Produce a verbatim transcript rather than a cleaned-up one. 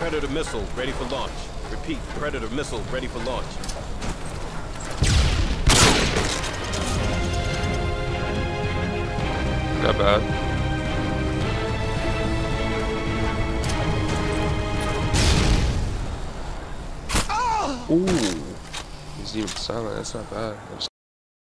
Predator missile ready for launch. Repeat, Predator missile ready for launch. Not bad. Ooh. He's even silent. That's not bad.